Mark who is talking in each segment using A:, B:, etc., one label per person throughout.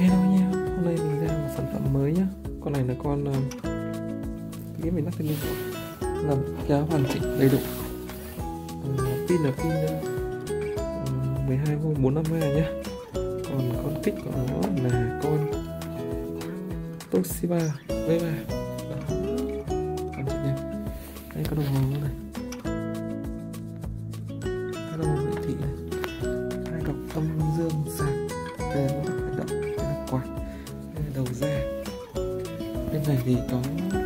A: Hello nha, hôm nay mình ra một sản phẩm mới nhá. Con này là con cái mình nhắc tên là kéo hoàn chỉnh đầy đủ. Pin là pin 12V 450A nhá. Còn con kích của nó là con Toshiba V3. Hoàn chỉnh nha. Đây có đồng hồ này, có đồng hồ hiển thị này, hai cọc âm dương sạc, đây là công tắc khởi động, đây là quạt, đây là đầu ra. Bên này thì có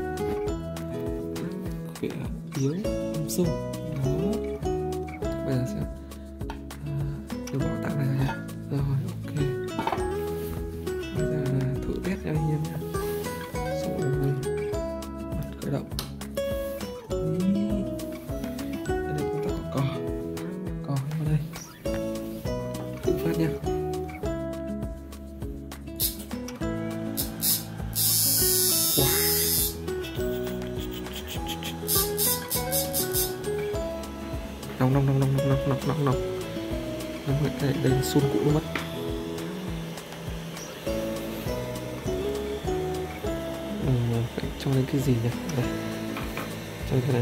A: cái yếu âm xung đó. Bây giờ sẽ được bảo tặng này nha. Rồi ok, bây giờ là thử test cho anh em nha. Rồi bật khởi động. Đây là công tắc của cò vào đây, tự phát nha. Nóng đây sun cũ mất. Phải cho lên cái gì nhỉ? Đây, cho cái này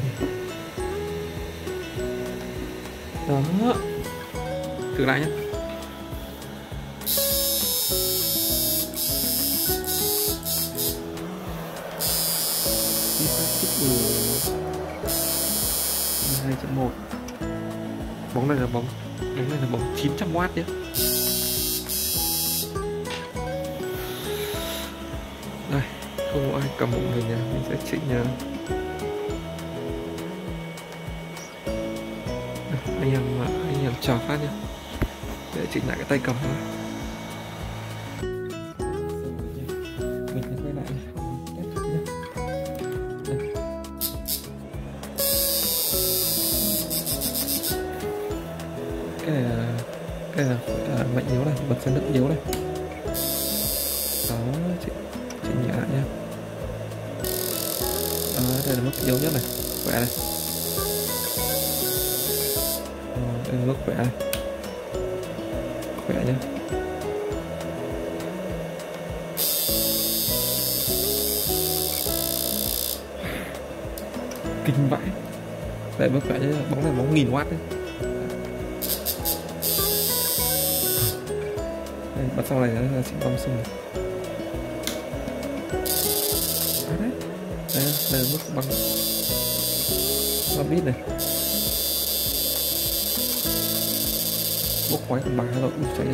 A: đó, thử lại nhé. Kích 2.1. Bóng này là bóng 900W nhé. Đây, không có ai cầm một mình nha, mình sẽ chỉnh nha. Anh em chờ phát nhé, để chỉnh lại cái tay cầm thôi. Mình sẽ quay lại test thử nhé. Cái này là mạnh yếu này, bật sang nước yếu này. Đó, chỉnh nhẹ lại nha. Đó, đây là mức yếu nhất này, khỏe này. Đây là mức khỏe này, khỏe nhá. Kinh vãi. Đây mức khỏe nhá, bóng này bóng 1000W đấy. Đây, bật sau này là chỉnh bấm xung này. Đấy. Đây là mức băng 3 bit này. Bốc khói còn bằng rồi, cháy.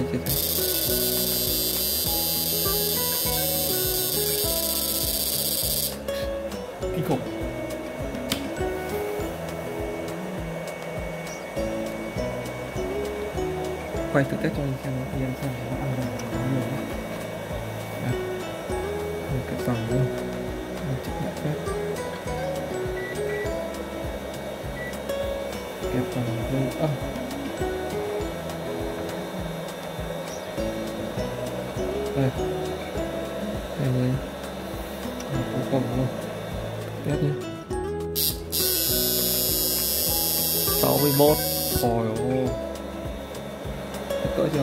A: Kinh khủng. Quay thử test cho anh em xem nó ăn được bao nhiêu. Đây, cái dòng luôn, chỉnh lại phép, kẹp dòng hơi âm. Đây, đây cuối cùng luôn, test nhé. 61, ôi ôi, cỡ chưa?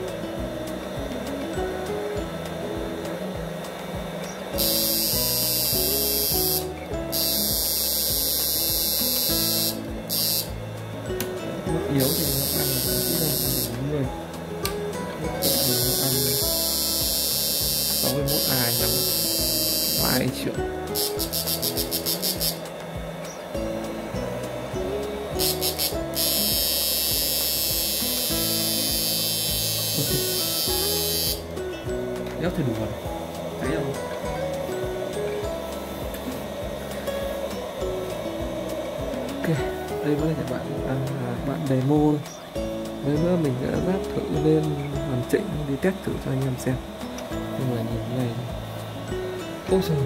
A: Mức yếu thì nó ăn chỉ là 40, thì nó ăn 61A nhắm 2 triệu. Đéo thì đủ rồi, thấy không? Ok, đây mới là bạn demo thôi. Mấy nữa mình sẽ ráp thử lên hoàn chỉnh đi test thử cho anh em xem. Nhưng mà nhìn cái này, ôi trời,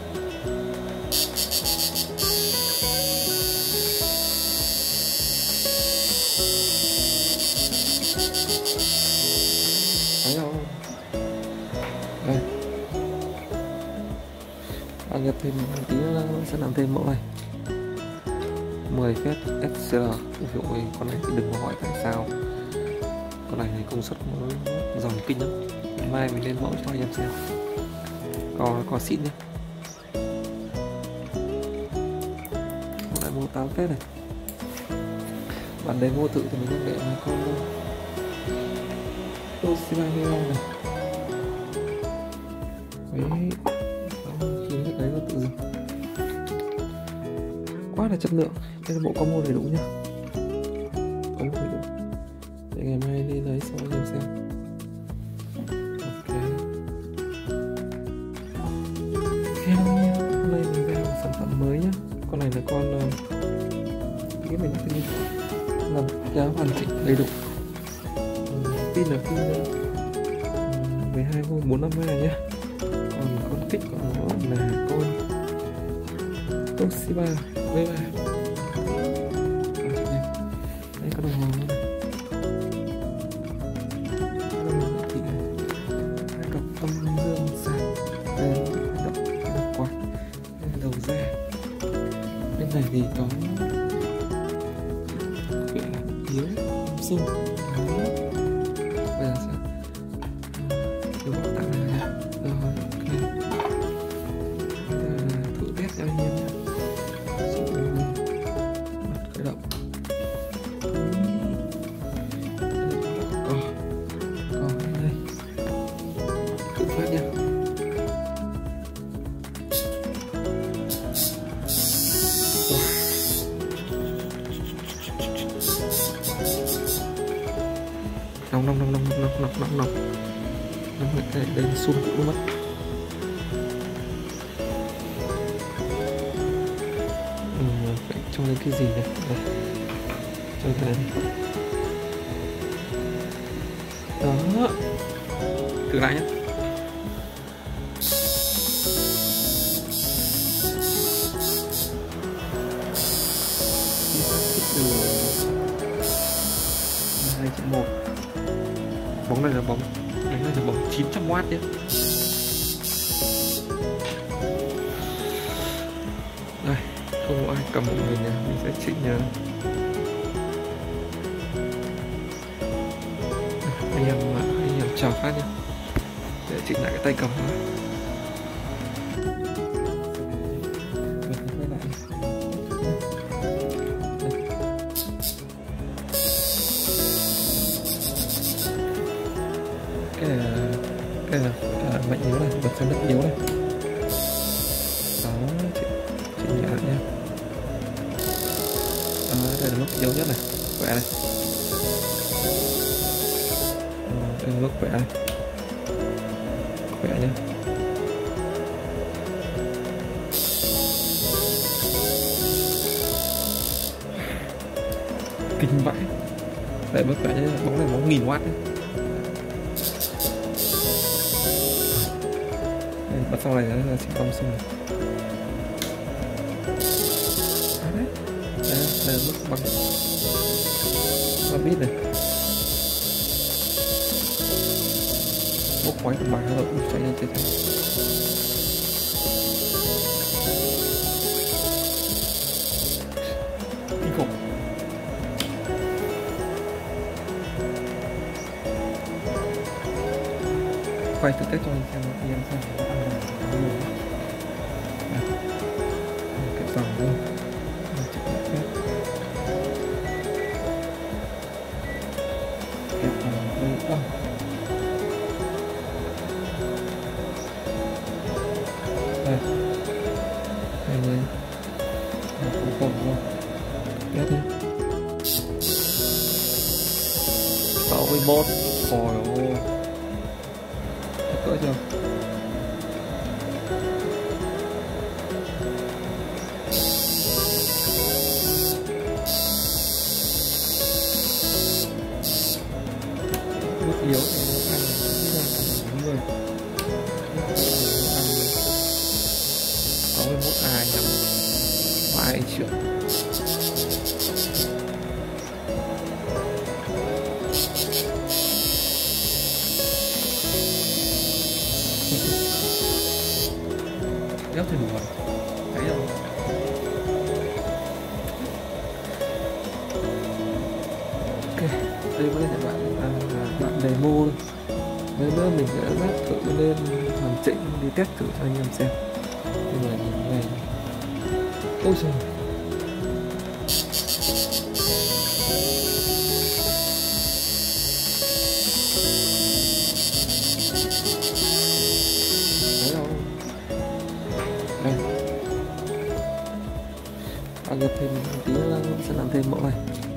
A: thấy không? Đây, anh nhập thêm một tí nữa sẽ làm thêm mẫu này 10 phép SCR. Ví dụ con này thì đừng có hỏi tại sao, con này thì công suất nó dòng kinh lắm. mai mình lên mẫu cho anh em xem. Có xịn nhé. Lại mua 8 phết này. Bản demo tự thì mình đang để là con Toshiba Hero này. Đấy, khiến cái đấy nó tự dừng. Quá là chất lượng. Đây là bộ combo đầy đủ nhá. Combo đầy đủ. Để ngày mai đi lấy xong anh em xem. Ok. Hello nha. Hôm nay mình ra một sản phẩm mới nhá. Con này là con cái mình đã tin làm giá hoàn chỉnh đầy đủ. Pin là pin 12V 450A nhé. Còn con kích của nó là con Toshiba V3. Đây có đồng hồ luôn này. Đồng hồ thị này. Hai cặp âm dương sạc. Đây là động quạt. Đây là đầu ra. Bên này thì có yếu Samsung. Bây giờ sẽ được bảo tặng này nha. Rồi ok. Bây giờ là thử test cho anh em nhé. Bật khởi động. Còn đây tự phát nha. Nóng đây là sun cũng mất. Phải cho lên cái gì này đây. Cho cái này đó, thử lại nhé. Từ 2.1. Bóng này là bóng 900W nhé. Đây, không có ai cầm một mình nha, mình sẽ chỉnh nha. Anh em chào phát nhé. Để chỉnh lại cái tay cầm thôi. Cái này là mạnh yếu này, bật sang đất yếu này. Đó, chỉnh nhẹ lại nha. Đó, đây là mức yếu nhất này, khỏe này. Đây là mức khỏe này, khỏe nha. Kinh vãi. Đây mức khỏe nhé, bóng này bóng 1000W đấy. Bật sau này là sẽ Samsung này. Đấy. Đây là mức bằng 3 bit này. Bốc khói của bài rồi, chạy lên chạy. Kinh khủng. Quay thử test cho anh xem nó em xem nó ăn cái dòng luôn. Chụp lại phép. Kẹp vào đây âm. Đây. Đây người. Nó cũng luôn. Test đi. 61. Ôi ôi. Cỡ chưa? Mức yếu thì nó ăn đúng người. Ăn 61A nhắm 3 triệu. Gấp thì đủ rồi. Thấy không? Ok, đây mới là bạn demo thôi. Đấy nữa mình sẽ ráp thử lên hoàn chỉnh đi test thử cho anh em xem. Nhưng mà nhìn này, ôi trời, thấy không? Đây, anh nhập thêm tí nữa sẽ làm thêm mẫu này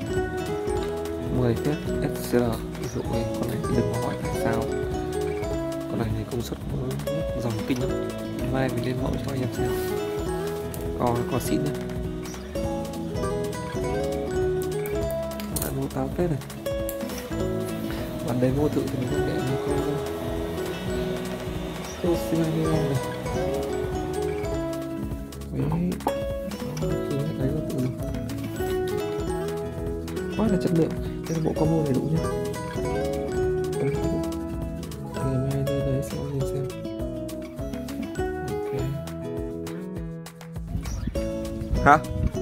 A: 10 phép SCR. Ví dụ này, con này thì đừng có hỏi tại sao, con này thì công suất nó dòng kinh lắm. Mai mình lên mẫu cho anh em xem. Có xịn nhá. Lại mua táo tết này. Bạn đấy mua thử thì mình có để nó có oxy này. Đấy là tự quá là chất lượng. Cái bộ combo này đủ nhá. Ngày mai đi đấy xem anh em xem. Ok. Hả?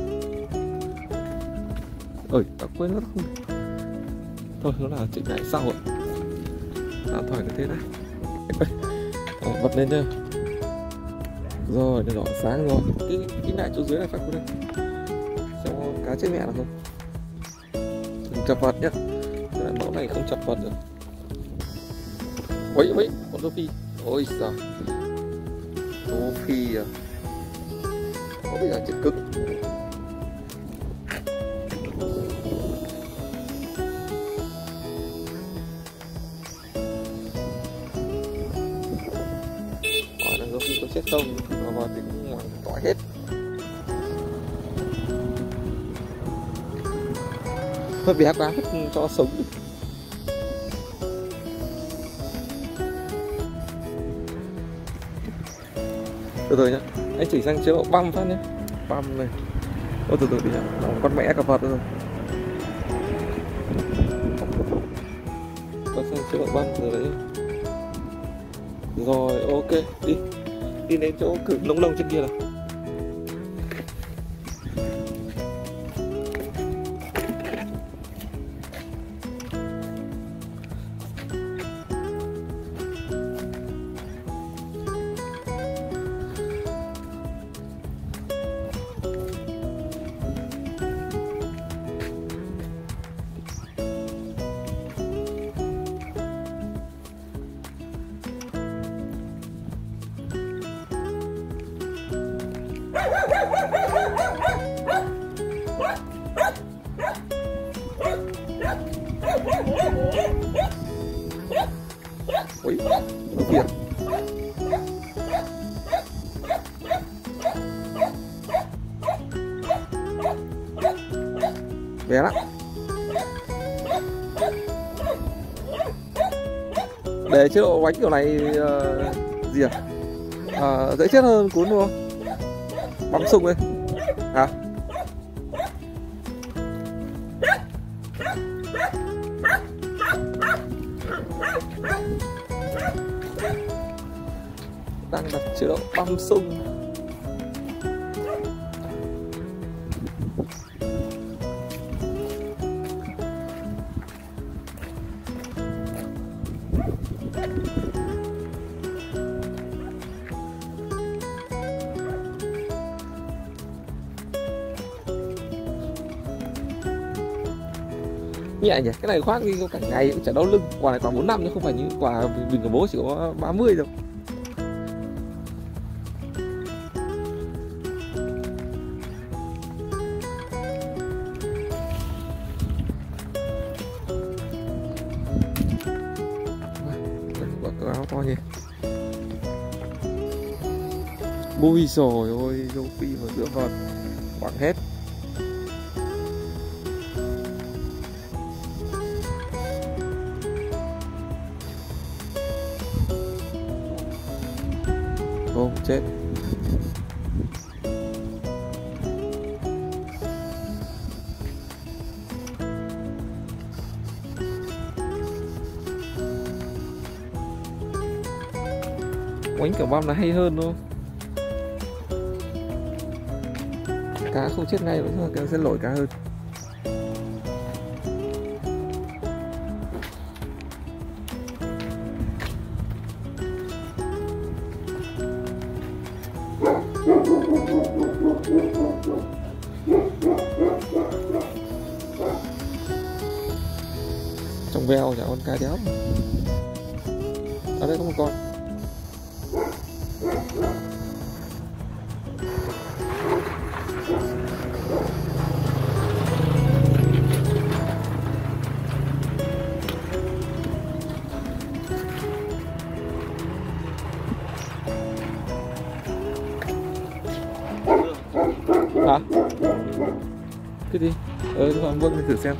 A: Ơi, đã quên mất không? Thôi, nó là chuyện ngại sau ạ. Tạm thời cái thế này. Bật lên chưa? Rồi, đèn đỏ sáng rồi. Cái lại chỗ dưới này phải không đây? Xem cá chết mẹ là không? Đừng chập vật nhá. Mẫu này không chập vật được. Ôi, con rô phi. Ôi sao? Rô phi à? Có bây giờ chết cứng. Rô phi có chết không? Nó vào tính ngoài tỏi hết. Hơi bé quá cho sống được. Từ từ nhá, anh chỉ sang chế độ băm phát nhé. Băm này. Ôi từ từ đi nhá, con mẹ cả Phật rồi. Có sang chế độ băm rồi đấy. Rồi ok, đi đến chỗ cử lông lông trên kia nào. Ui, nó kìa. Bé lắm. Để chế độ bánh kiểu này gì à? Dễ chết hơn cuốn đúng không? Bấm sung đây. Hả? Đang đặt chế độ băm sung. Nhẹ nhỉ, cái này khoác đi cả ngày cũng chả đau lưng. Quả này quả 4 năm chứ không phải như quả mình của bố chỉ có 30 đâu. Quả áo to nhỉ. Bui rồi ôi, rô phi vào giữa vợt quảng hết. Ô chết. Quánh kiểu bom là hay hơn đúng không? Cá không chết ngay nữa, cái sẽ lỗi cá hơn. Trong veo chả con cá đéo. Ở đây có một con. Hả? Cái gì? Đúng rồi, vâng đi thử xem.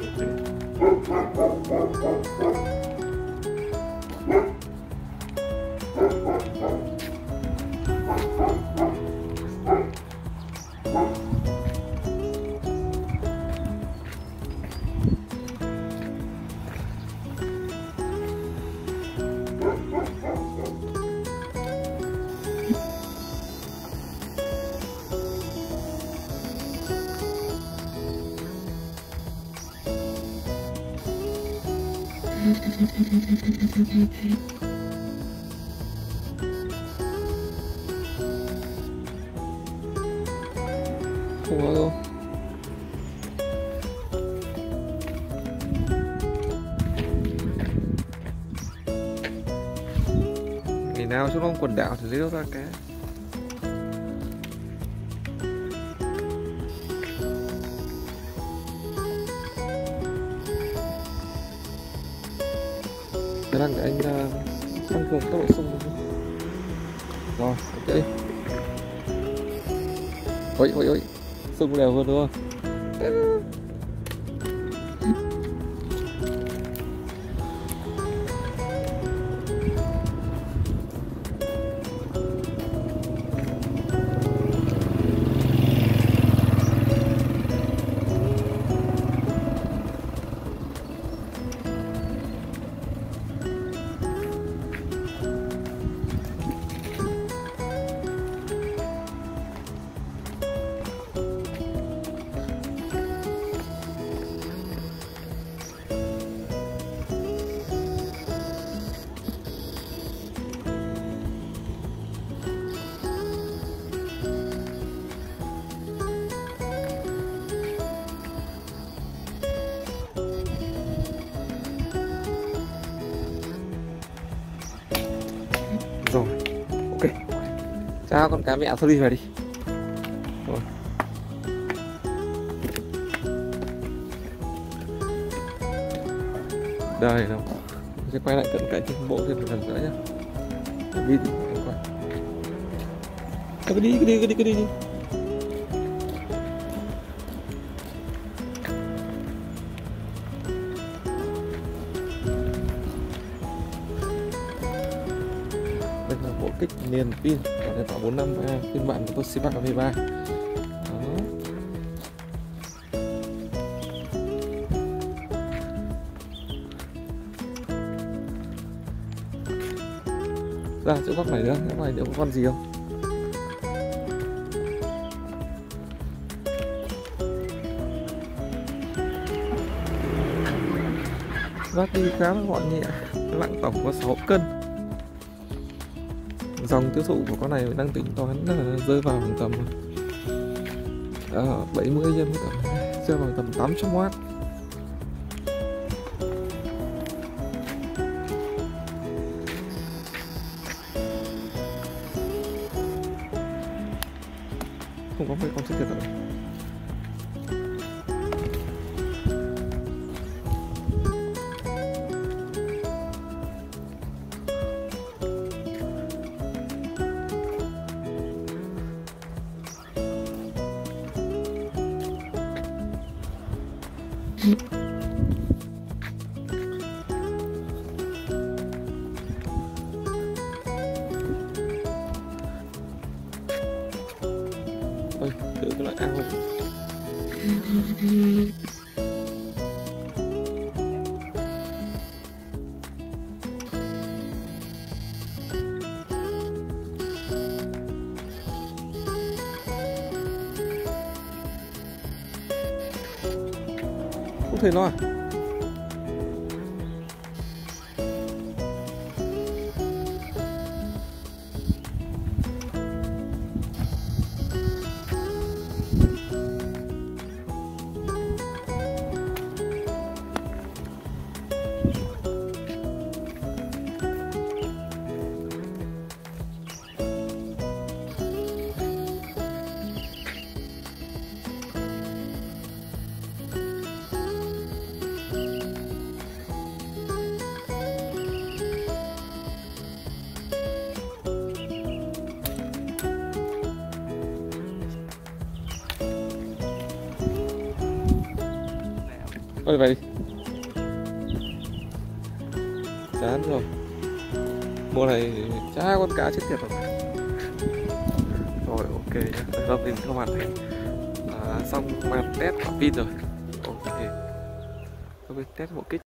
A: Không có đâu. Ngày nào xuống trong quần đảo thì lấy đâu ra cá. Đang để anh tăng cường tốc độ sung. Rồi, ok. Ôi, sung đều hơn đúng không? Rồi, ok. Chào con cá mẹ thôi đi về đi. Rồi. Đây đâu. Mình sẽ quay lại cận cảnh trên bộ thêm một lần nữa nhé. Đi thì anh quay. Cứ đi. Đây là bộ kích miền pin của điện thoại 45 phiên bản của Toshiba V3. Đó. Ra chỗ góc này nữa, góc này có con gì không? Vác đi khá là gọn nhẹ, nặng tổng có 6 cân. Dòng tiêu thụ của con này đang tính toán là rơi vào tầm 70 nhân tầm rơi vào tầm 800W. Không có mấy con chết tiệt rồi. Ôi, thử cái loại ao. Không thấy nó à? Ôi vậy chán rồi, mùa này chả con cá chết tiệt rồi. Rồi ok nhá, giờ mình không hoàn thành xong màn test quả pin rồi. Ok, tôi biết test bộ kích